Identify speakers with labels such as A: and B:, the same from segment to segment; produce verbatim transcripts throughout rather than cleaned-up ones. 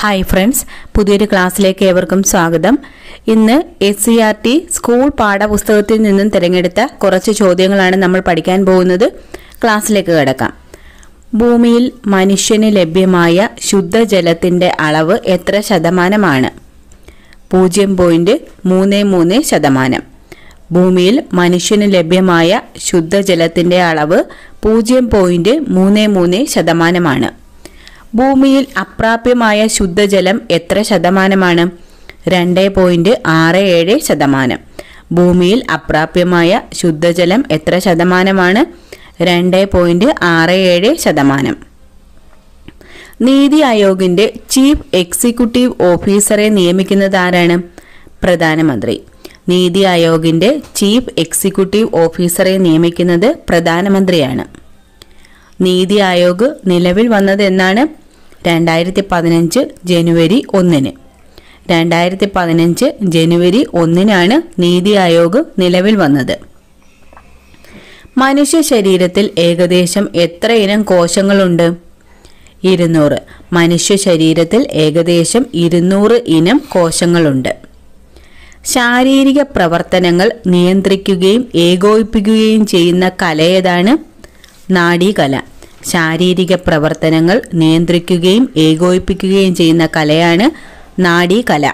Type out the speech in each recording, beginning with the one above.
A: Hi friends, പുതിയൊരു ക്ലാസ്സിലേക്ക് ഏവർക്കും സ്വാഗതം. ഇന്ന് S C R T school പാഠപുസ്തകത്തിൽ നിന്നും തിരഞ്ഞെടുത്ത കുറച്ച് ചോദ്യങ്ങളാണ് നമ്മൾ പഠിക്കാൻ പോകുന്നത്. ക്ലാസ്സിലേക്ക് കിടക്കാം. ഭൂമിയിൽ മനുഷ്യന് ലഭ്യമായ ശുദ്ധജലത്തിൻ്റെ അളവ് എത്ര ശതമാനമാണ്? പൂജ്യം പോയിന്റ് മൂന്ന് മൂന്ന് ശതമാനം. ഭൂമിയിൽ മനുഷ്യന് ലഭ്യമായ ശുദ്ധജലത്തിൻ്റെ അളവ് പൂജ്യം പോയിന്റ് മൂന്ന് മൂന്ന് ശതമാനമാണ്. ഭൂമിയിൽ അപ്രാപ്യമായ ശുദ്ധജലം എത്ര ശതമാനമാണ്? രണ്ട് പോയിന്റ് ആറ് ഏഴ് ശതമാനം. ഭൂമിയിൽ അപ്രാപ്യമായ ശുദ്ധജലം എത്ര ശതമാനമാണ്? രണ്ട് പോയിന്റ് ആറ് ഏഴ് ശതമാനം. നീതി ആയോഗിന്റെ ചീഫ് എക്സിക്യൂട്ടീവ് ഓഫീസറെ നിയമിക്കുന്നത് ആരാണ്? പ്രധാനമന്ത്രി. നീതി ആയോഗിന്റെ ചീഫ് എക്സിക്യൂട്ടീവ് ഓഫീസറെ നിയമിക്കുന്നത് പ്രധാനമന്ത്രിയാണ്. നീതി ആയോഗ് നിലവിൽ വന്നത് എന്നാണ്? രണ്ടായിരത്തി പതിനഞ്ച് ജനുവരി ഒന്നിന്. രണ്ടായിരത്തി പതിനഞ്ച് ജനുവരി ഒന്നിനാണ് നീതി ആയോഗ് നിലവിൽ വന്നത്. മനുഷ്യ ശരീരത്തിൽ ഏകദേശം എത്ര ഇനം കോശങ്ങളുണ്ട്? ഇരുന്നൂറ്. മനുഷ്യ ശരീരത്തിൽ ഏകദേശം ഇരുന്നൂറ് ഇനം കോശങ്ങളുണ്ട്. ശാരീരിക പ്രവർത്തനങ്ങൾ നിയന്ത്രിക്കുകയും ഏകോപിപ്പിക്കുകയും ചെയ്യുന്ന കലയേതാണ്? നാഡീകല. ശാരീരിക പ്രവർത്തനങ്ങൾ നിയന്ത്രിക്കുകയും ഏകോപിപ്പിക്കുകയും ചെയ്യുന്ന കലയാണ് നാഡീകല.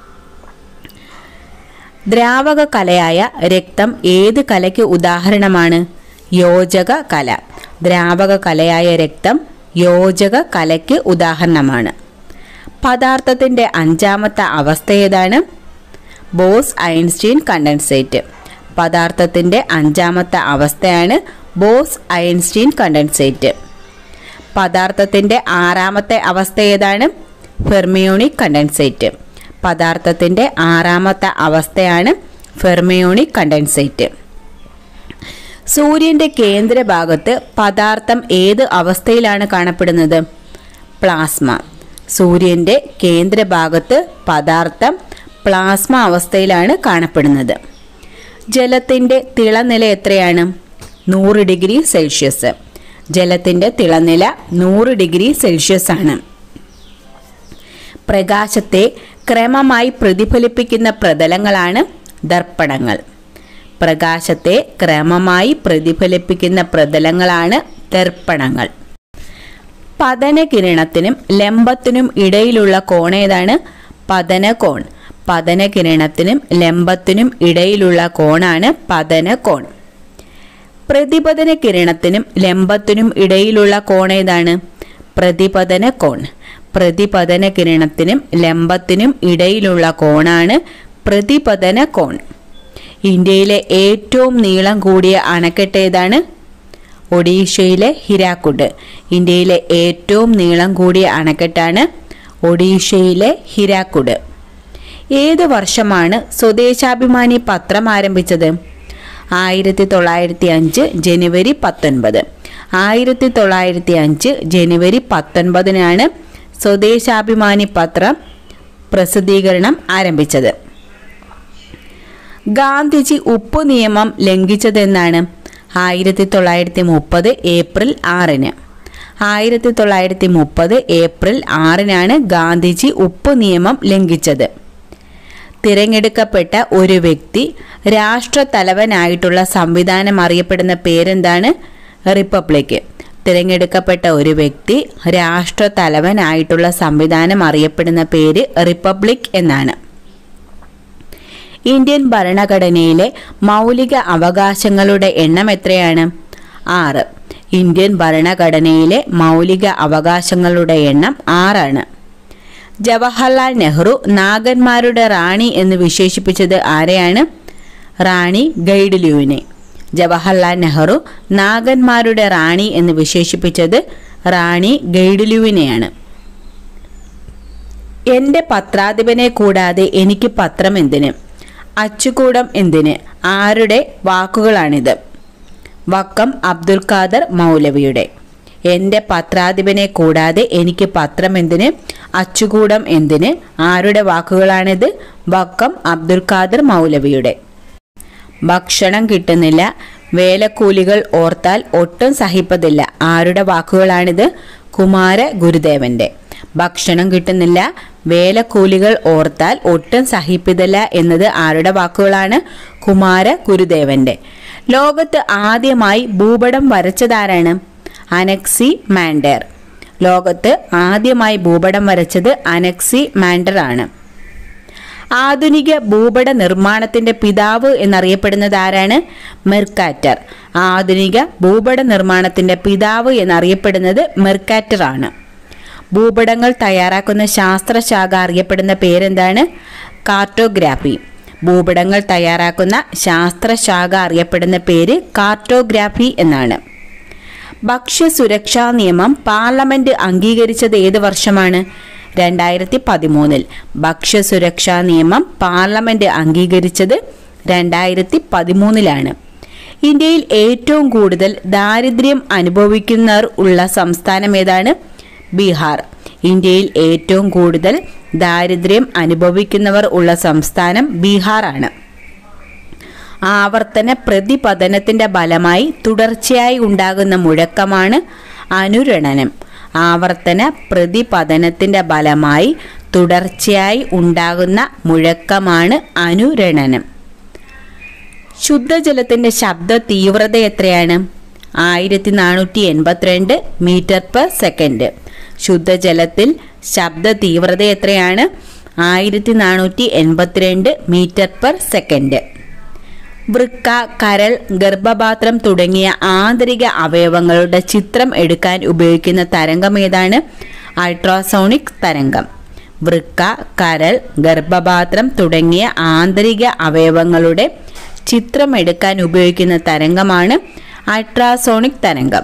A: ദ്രാവക കലയായ രക്തം ഏത് കലയ്ക്ക് ഉദാഹരണമാണ്? യോജക കല. ദ്രാവക കലയായ രക്തം യോജക കലയ്ക്ക് ഉദാഹരണമാണ്. പദാർത്ഥത്തിൻ്റെ അഞ്ചാമത്തെ അവസ്ഥ ഏതാണ്? Boss Einstein condensate. പദാർത്ഥത്തിൻ്റെ അഞ്ചാമത്തെ അവസ്ഥയാണ് ബോസ് ഐൻസ്റ്റീൻ കണ്ടൻസേറ്റ്. പദാർത്ഥത്തിൻ്റെ ആറാമത്തെ അവസ്ഥ ഏതാണ്? Fermionic condensate. പദാർത്ഥത്തിൻ്റെ ആറാമത്തെ അവസ്ഥയാണ് ഫെർമിയോണിക് കണ്ടൻസേറ്റ്. സൂര്യൻ്റെ കേന്ദ്രഭാഗത്ത് പദാർത്ഥം ഏത് അവസ്ഥയിലാണ് കാണപ്പെടുന്നത്? പ്ലാസ്മ. സൂര്യൻ്റെ കേന്ദ്രഭാഗത്ത് പദാർത്ഥം പ്ലാസ്മ അവസ്ഥയിലാണ് കാണപ്പെടുന്നത്. ജലത്തിൻ്റെ തിളനില എത്രയാണ്? നൂറ് ഡിഗ്രി സെൽഷ്യസ്. ജലത്തിൻ്റെ തിളനില നൂറ് ഡിഗ്രി സെൽഷ്യസ് ആണ്. പ്രകാശത്തെ ക്രമമായി പ്രതിഫലിപ്പിക്കുന്ന പ്രതലങ്ങളാണ് ദർപ്പണങ്ങൾ. പ്രകാശത്തെ ക്രമമായി പ്രതിഫലിപ്പിക്കുന്ന പ്രതലങ്ങളാണ് ദർപ്പണങ്ങൾ. പതനകിരണത്തിനും ലംബത്തിനും ഇടയിലുള്ള കോണേതാണ്? പതനകോൺ. പതനകിരണത്തിനും ലംബത്തിനും ഇടയിലുള്ള കോണാണ് പതനകോൺ. പ്രതിപതന കിരണത്തിനും ലംബത്തിനും ഇടയിലുള്ള കോണേതാണ്? പ്രതിപതന കോൺ. പ്രതിപതന കിരണത്തിനും ലംബത്തിനും ഇടയിലുള്ള കോണാണ് പ്രതിപതന കോൺ. ഇന്ത്യയിലെ ഏറ്റവും നീളം കൂടിയ അണക്കെട്ട് ഏതാണ്? ഒഡീഷയിലെ ഹിരാക്കുഡ്. ഇന്ത്യയിലെ ഏറ്റവും നീളം കൂടിയ അണക്കെട്ടാണ് ഒഡീഷയിലെ ഹിരാക്കുഡ്. ഏത് വർഷമാണ് സ്വദേശാഭിമാനി പത്രം ആരംഭിച്ചത്? ആയിരത്തി തൊള്ളായിരത്തി അഞ്ച് ജനുവരി പത്തൊൻപത്. ആയിരത്തി തൊള്ളായിരത്തി അഞ്ച് ജനുവരി പത്തൊൻപതിനാണ് സ്വദേശാഭിമാനി പത്രം പ്രസിദ്ധീകരണം ആരംഭിച്ചത്. ഗാന്ധിജി ഉപ്പ് നിയമം ലംഘിച്ചതെന്നാണ്? ആയിരത്തി തൊള്ളായിരത്തി മുപ്പത് ഏപ്രിൽ ആറിന്. ആയിരത്തി തൊള്ളായിരത്തി മുപ്പത് ഏപ്രിൽ ആറിനാണ് ഗാന്ധിജി ഉപ്പ് നിയമം ലംഘിച്ചത്. തിരഞ്ഞെടുക്കപ്പെട്ട ഒരു വ്യക്തി രാഷ്ട്രത്തലവനായിട്ടുള്ള സംവിധാനം അറിയപ്പെടുന്ന പേരെന്താണ്? റിപ്പബ്ലിക്. തിരഞ്ഞെടുക്കപ്പെട്ട ഒരു വ്യക്തി രാഷ്ട്രത്തലവനായിട്ടുള്ള സംവിധാനം അറിയപ്പെടുന്ന പേര് റിപ്പബ്ലിക് എന്നാണ്. ഇന്ത്യൻ ഭരണഘടനയിലെ മൗലിക അവകാശങ്ങളുടെ എണ്ണം എത്രയാണ്? ആറ്. ഇന്ത്യൻ ഭരണഘടനയിലെ മൗലിക അവകാശങ്ങളുടെ എണ്ണം ആറാണ്. ജവഹർലാൽ നെഹ്റു നാഗന്മാരുടെ റാണി എന്ന് വിശേഷിപ്പിച്ചത് ആരെയാണ്? റാണി ഗൈഡിലുവിനെ. ജവഹർലാൽ നെഹ്റു നാഗന്മാരുടെ റാണി എന്ന് വിശേഷിപ്പിച്ചത് റാണി ഗൈഡിലുവിനെയാണ്. എൻ്റെ പത്രാധിപനെ കൂടാതെ എനിക്ക് പത്രം എന്തിന്? അച്ചുകൂടം എന്തിന്? ആരുടെ വാക്കുകളാണിത്? വക്കം അബ്ദുൽ ഖാദർ മൗലവിയുടെ. എൻ്റെ പത്രാധിപനെ കൂടാതെ എനിക്ക് പത്രം എന്തിന്? അച്ചുകൂടം എന്തിന്? ആരുടെ വാക്കുകളാണിത്? വക്കം അബ്ദുൽ ഖാദർ മൗലവിയുടെ. ഭക്ഷണം കിട്ടുന്നില്ല, വേലക്കൂലികൾ ഓർത്താൽ ഒട്ടും സഹിപ്പതില്ല. ആരുടെ വാക്കുകളാണിത്? കുമാര ഗുരുദേവന്റെ. ഭക്ഷണം കിട്ടുന്നില്ല, വേലക്കൂലികൾ ഓർത്താൽ ഒട്ടും സഹിപ്പിതല്ല എന്നത് ആരുടെ വാക്കുകളാണ്? കുമാര ഗുരുദേവന്റെ. ലോകത്ത് ആദ്യമായി ഭൂപടം വരച്ചതാരാണ്? അനക്സി മാൻഡർ. ലോകത്ത് ആദ്യമായി ഭൂപടം വരച്ചത് അനക്സി മാൻഡർ ആണ്. ആധുനിക ഭൂപട നിർമ്മാണത്തിന്റെ പിതാവ് എന്നറിയപ്പെടുന്നത് ആരാണ്? മെർക്കാറ്റർ. ആധുനിക ഭൂപട നിർമ്മാണത്തിന്റെ പിതാവ് എന്നറിയപ്പെടുന്നത് മെർക്കാറ്റർ ആണ്. ഭൂപടങ്ങൾ തയ്യാറാക്കുന്ന ശാസ്ത്രശാഖ അറിയപ്പെടുന്ന പേരെന്താണ്? കാർട്ടോഗ്രാഫി. ഭൂപടങ്ങൾ തയ്യാറാക്കുന്ന ശാസ്ത്രശാഖ അറിയപ്പെടുന്ന പേര് കാർട്ടോഗ്രാഫി എന്നാണ്. ഭക്ഷ്യസുരക്ഷാ നിയമം പാർലമെന്റ് അംഗീകരിച്ചത് ഏത് വർഷമാണ്? രണ്ടായിരത്തി പതിമൂന്നിൽ. ഭക്ഷ്യസുരക്ഷാ നിയമം പാർലമെന്റ് അംഗീകരിച്ചത് രണ്ടായിരത്തി പതിമൂന്നിലാണ്. ഇന്ത്യയിൽ ഏറ്റവും കൂടുതൽ ദാരിദ്ര്യം അനുഭവിക്കുന്നവർ ഉള്ള സംസ്ഥാനം ഏതാണ്? ബീഹാർ. ഇന്ത്യയിൽ ഏറ്റവും കൂടുതൽ ദാരിദ്ര്യം അനുഭവിക്കുന്നവർ ഉള്ള സംസ്ഥാനം ബീഹാർ ആണ്. ആവർത്തന പ്രതിപതനത്തിന്റെ ഫലമായി തുടർച്ചയായി ഉണ്ടാകുന്ന മുഴക്കമാണ് അനുരണനം. ആവർത്തന പ്രതിപതനത്തിന്റെ ഫലമായി തുടർച്ചയായി ഉണ്ടാകുന്ന മുഴക്കമാണ് അനുരണനം. ശുദ്ധജലത്തിന്റെ ശബ്ദ തീവ്രത എത്രയാണ്? ആയിരത്തി നാനൂറ്റി എൺപത്തിരണ്ട് മീറ്റർ പെർ സെക്കൻഡ്. ശുദ്ധജലത്തിൽ ശബ്ദ തീവ്രത എത്രയാണ്? ആയിരത്തി നാനൂറ്റി എൺപത്തിരണ്ട് മീറ്റർ പെർ സെക്കൻഡ്. വൃക്ക, കരൾ, ഗർഭപാത്രം തുടങ്ങിയ ആന്തരിക അവയവങ്ങളുടെ ചിത്രം എടുക്കാൻ ഉപയോഗിക്കുന്ന തരംഗം ഏതാണ്? അൾട്രാസോണിക് തരംഗം. വൃക്ക, കരൾ, ഗർഭപാത്രം തുടങ്ങിയ ആന്തരിക അവയവങ്ങളുടെ ചിത്രം എടുക്കാൻ ഉപയോഗിക്കുന്ന തരംഗമാണ് അൾട്രാസോണിക് തരംഗം.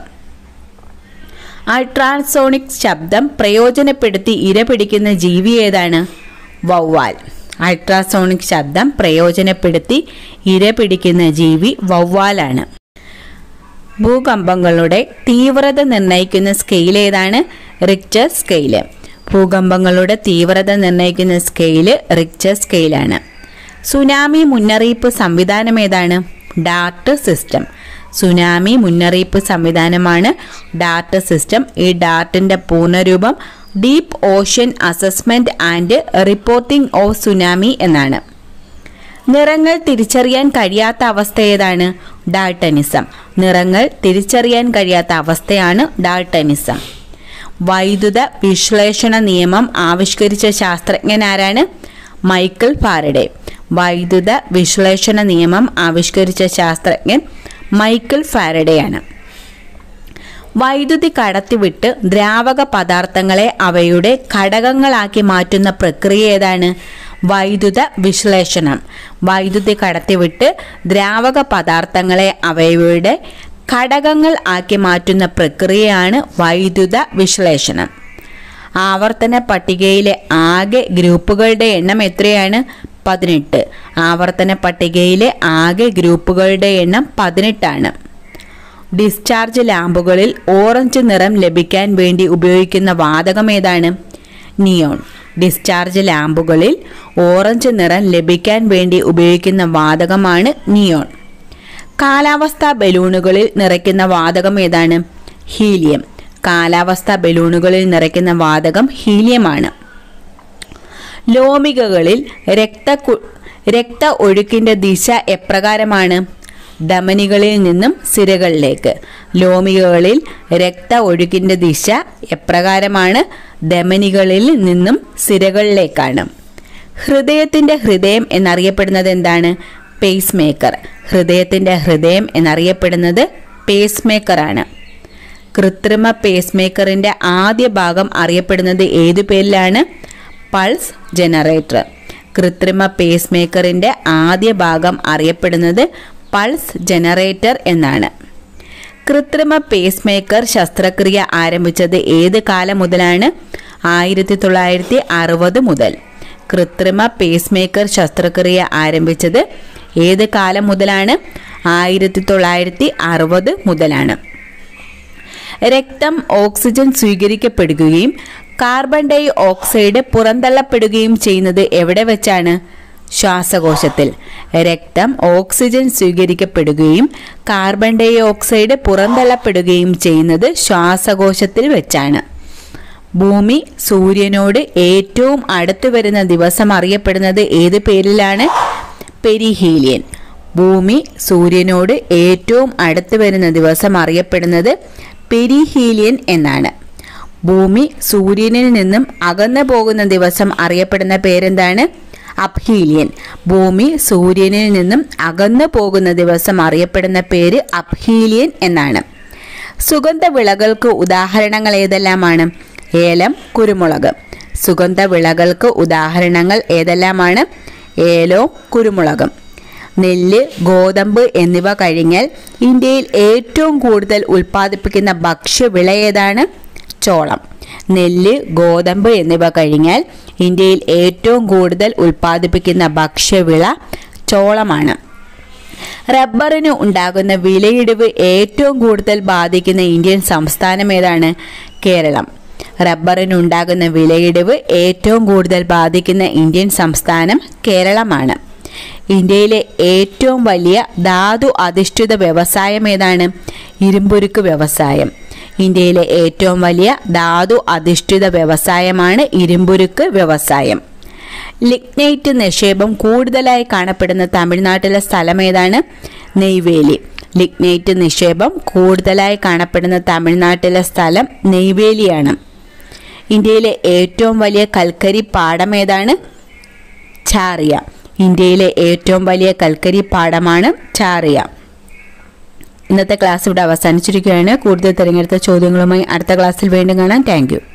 A: അൾട്രാസോണിക് ശബ്ദം പ്രയോജനപ്പെടുത്തി ഇരപിടിക്കുന്ന ജീവി ഏതാണ്? വവ്വാൽ. അൾട്രാസോണിക് ശബ്ദം പ്രയോജനപ്പെടുത്തി ഇരപിടിക്കുന്ന ജീവി വവ്വാലാണ്. ഭൂകമ്പങ്ങളുടെ തീവ്രത നിർണ്ണയിക്കുന്ന സ്കെയിൽ ഏതാണ്? Richter scale. ഭൂകമ്പങ്ങളുടെ തീവ്രത നിർണ്ണയിക്കുന്ന സ്കെയില് റിക്ടർ സ്കെയിലാണ്. സുനാമി മുന്നറിയിപ്പ് സംവിധാനം ഏതാണ്? Dart system. സുനാമി മുന്നറിയിപ്പ് സംവിധാനമാണ് ഡാർട്ട് സിസ്റ്റം. ഈ ഡാർട്ടിന്റെ പൂർണ്ണരൂപം deep ocean assessment and reporting of tsunami എന്നാണ്. നിറങ്ങൾ തിരിച്ചറിയാൻ കഴിയാത്ത അവസ്ഥ ഏതാണ്? ഡാൾട്ടനിസം. നിറങ്ങൾ തിരിച്ചറിയാൻ കഴിയാത്ത അവസ്ഥയാണ് ഡാൾട്ടനിസം. വൈദ്യുത വിശ്ലേഷണ നിയമം ആവിഷ്കരിച്ച ശാസ്ത്രജ്ഞൻ ആരാണ്? Michael Faraday. വൈദ്യുത വിശ്ലേഷണ നിയമം ആവിഷ്കരിച്ച ശാസ്ത്രജ്ഞൻ മൈക്കിൾ ഫാരഡെയാണ്. വൈദ്യുതി കടത്തിവിട്ട് ദ്രാവക പദാർത്ഥങ്ങളെ അവയുടെ ഘടകങ്ങളാക്കി മാറ്റുന്ന പ്രക്രിയ ഏതാണ്? വൈദ്യുത വിശ്ലേഷണം. വൈദ്യുതി കടത്തിവിട്ട് ദ്രാവക പദാർത്ഥങ്ങളെ അവയുടെ ഘടകങ്ങൾ ആക്കി മാറ്റുന്ന പ്രക്രിയയാണ് വൈദ്യുത വിശ്ലേഷണം. ആവർത്തന പട്ടികയിലെ ആകെ ഗ്രൂപ്പുകളുടെ എണ്ണം എത്രയാണ്? പതിനെട്ട്. ആവർത്തന പട്ടികയിലെ ആകെ ഗ്രൂപ്പുകളുടെ എണ്ണം പതിനെട്ടാണ്. ഡിസ്ചാർജ് ലാമ്പുകളിൽ ഓറഞ്ച് നിറം ലഭിക്കാൻ വേണ്ടി ഉപയോഗിക്കുന്ന വാതകം ഏതാണ്? നിയോൺ. ഡിസ്ചാർജ് ലാമ്പുകളിൽ ഓറഞ്ച് നിറം ലഭിക്കാൻ വേണ്ടി ഉപയോഗിക്കുന്ന വാതകമാണ് നിയോൺ. കാലാവസ്ഥാ ബലൂണുകളിൽ നിറയ്ക്കുന്ന വാതകം ഏതാണ്? ഹീലിയം. കാലാവസ്ഥാ ബലൂണുകളിൽ നിറയ്ക്കുന്ന വാതകം ഹീലിയമാണ്. ലോമികകളിൽ രക്ത രക്ത ഒഴുക്കിന്റെ ദിശ എപ്രകാരമാണ്? ധമനികളിൽ നിന്നും സിരകളിലേക്ക്. ലോമികകളിൽ രക്ത ഒഴുക്കിന്റെ ദിശ എപ്രകാരമാണ്? ധമനികളിൽ നിന്നും സിരകളിലേക്കാണ്. ഹൃദയത്തിന്റെ ഹൃദയം എന്നറിയപ്പെടുന്നത് എന്താണ്? Pacemaker. ഹൃദയത്തിന്റെ ഹൃദയം എന്നറിയപ്പെടുന്നത് പേസ് മേക്കറാണ്. കൃത്രിമ പേസ് മേക്കറിന്റെ ആദ്യ ഭാഗം അറിയപ്പെടുന്നത് ഏതു പേരിലാണ്? Pulse generator. കൃത്രിമ പേസ് മേക്കറിന്റെ ആദ്യ ഭാഗം അറിയപ്പെടുന്നത് പൾസ് ജനറേറ്റർ എന്നാണ്. കൃത്രിമ പേസ് മേക്കർ ശസ്ത്രക്രിയ ആരംഭിച്ചത് ഏത് കാലം മുതലാണ്? ആയിരത്തി തൊള്ളായിരത്തി അറുപത് മുതൽ. കൃത്രിമ പേസ് മേക്കർ ശസ്ത്രക്രിയ ആരംഭിച്ചത് ഏത് കാലം മുതലാണ്? ആയിരത്തി തൊള്ളായിരത്തി അറുപത് മുതലാണ്. രക്തം ഓക്സിജൻ സ്വീകരിക്കപ്പെടുകയും കാർബൺ ഡൈ ഓക്സൈഡ് പുറന്തള്ളപ്പെടുകയും ചെയ്യുന്നത് എവിടെ വെച്ചാണ്? ശ്വാസകോശത്തിൽ. രക്തം ഓക്സിജൻ സ്വീകരിക്കപ്പെടുകയും കാർബൺ ഡൈ ഓക്സൈഡ് പുറന്തള്ളപ്പെടുകയും ചെയ്യുന്നത് ശ്വാസകോശത്തിൽ വെച്ചാണ്. ഭൂമി സൂര്യനോട് ഏറ്റവും അടുത്ത് വരുന്ന ദിവസം അറിയപ്പെടുന്നത് ഏത് പേരിലാണ്? പെരിഹീലിയൻ. ഭൂമി സൂര്യനോട് ഏറ്റവും അടുത്ത് വരുന്ന ദിവസം അറിയപ്പെടുന്നത് പെരിഹീലിയൻ എന്നാണ്. ഭൂമി സൂര്യനിൽ നിന്നും അകന്നു പോകുന്ന ദിവസം അറിയപ്പെടുന്ന പേരെന്താണ്? അപ്ഹീലിയൻ. ഭൂമി സൂര്യനിൽ നിന്നും അകന്നു പോകുന്ന ദിവസം അറിയപ്പെടുന്ന പേര് അപ്ഹീലിയൻ എന്നാണ്. സുഗന്ധവിളകൾക്ക് ഉദാഹരണങ്ങൾ ഏതെല്ലാമാണ്? ഏലം, കുരുമുളക്. സുഗന്ധവിളകൾക്ക് ഉദാഹരണങ്ങൾ ഏതെല്ലാമാണ്? ഏലവും കുരുമുളകും. നെല്ല്, ഗോതമ്പ് എന്നിവ കഴിഞ്ഞാൽ ഇന്ത്യയിൽ ഏറ്റവും കൂടുതൽ ഉൽപ്പാദിപ്പിക്കുന്ന ഭക്ഷ്യവിള ഏതാണ്? ചോളം. നെല്ല്, ഗോതമ്പ് എന്നിവ കഴിഞ്ഞാൽ ഇന്ത്യയിൽ ഏറ്റവും കൂടുതൽ ഉൽപ്പാദിപ്പിക്കുന്ന ഭക്ഷ്യവിള ചോളമാണ്. റബ്ബറിന് ഉണ്ടാകുന്ന വിലയിടിവ് ഏറ്റവും കൂടുതൽ ബാധിക്കുന്ന ഇന്ത്യൻ സംസ്ഥാനം ഏതാണ്? കേരളം. റബ്ബറിനുണ്ടാകുന്ന വിലയിടിവ് ഏറ്റവും കൂടുതൽ ബാധിക്കുന്ന ഇന്ത്യൻ സംസ്ഥാനം കേരളമാണ്. ഇന്ത്യയിലെ ഏറ്റവും വലിയ ധാതു അധിഷ്ഠിത വ്യവസായം ഏതാണ്? ഇരുമ്പുരുക്ക് വ്യവസായം. ഇന്ത്യയിലെ ഏറ്റവും വലിയ ധാതു അധിഷ്ഠിത വ്യവസായമാണ് ഇരുമ്പുരുക്ക് വ്യവസായം. ലിഗ്നൈറ്റ് നിക്ഷേപം കൂടുതലായി കാണപ്പെടുന്ന തമിഴ്നാട്ടിലെ സ്ഥലം ഏതാണ്? നെയ്വേലി. ലിഗ്നൈറ്റ് നിക്ഷേപം കൂടുതലായി കാണപ്പെടുന്ന തമിഴ്നാട്ടിലെ സ്ഥലം നെയ്വേലിയാണ്. ഇന്ത്യയിലെ ഏറ്റവും വലിയ കൽക്കരി പാടം ഏതാണ്? ഛാറിയ. ഇന്ത്യയിലെ ഏറ്റവും വലിയ കൽക്കരി പാടമാണ് ഛാറിയ. ഇന്നത്തെ ക്ലാസ് ഇവിടെ അവസാനിച്ചിരിക്കുകയാണ്. കൂടുതൽ തിരഞ്ഞെടുത്ത ചോദ്യങ്ങളുമായി അടുത്ത ക്ലാസ്സിൽ വീണ്ടും കാണാം. Thank U.